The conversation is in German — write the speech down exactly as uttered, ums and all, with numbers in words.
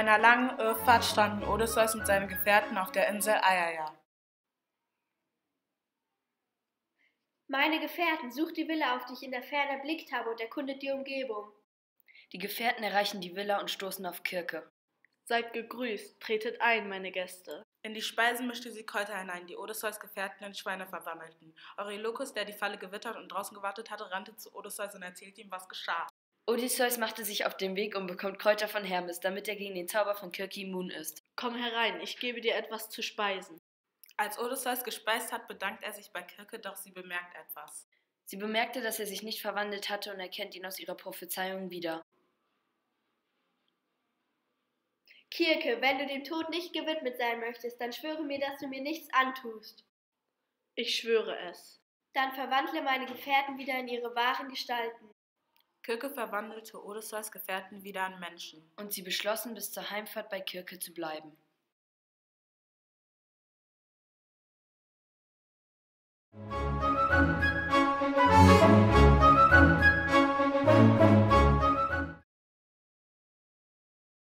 einer langen Irrfahrt standen Odysseus mit seinen Gefährten auf der Insel Aiaia. Meine Gefährten, sucht die Villa, auf die ich in der Ferne erblickt habe, und erkundet die Umgebung. Die Gefährten erreichen die Villa und stoßen auf Kirke. Seid gegrüßt, tretet ein, meine Gäste. In die Speisen mischte sie Kräuter hinein, die Odysseus Gefährten in Schweine verwandelten. Eurylochus, der die Falle gewittert und draußen gewartet hatte, rannte zu Odysseus und erzählte ihm, was geschah. Odysseus machte sich auf den Weg und bekommt Kräuter von Hermes, damit er gegen den Zauber von Kirke immun ist. Komm herein, ich gebe dir etwas zu speisen. Als Odysseus gespeist hat, bedankt er sich bei Kirke, doch sie bemerkt etwas. Sie bemerkte, dass er sich nicht verwandelt hatte und erkennt ihn aus ihrer Prophezeiung wieder. Kirke, wenn du dem Tod nicht gewidmet sein möchtest, dann schwöre mir, dass du mir nichts antust. Ich schwöre es. Dann verwandle meine Gefährten wieder in ihre wahren Gestalten. Kirke verwandelte Odysseus Gefährten wieder in Menschen. Und sie beschlossen, bis zur Heimfahrt bei Kirke zu bleiben.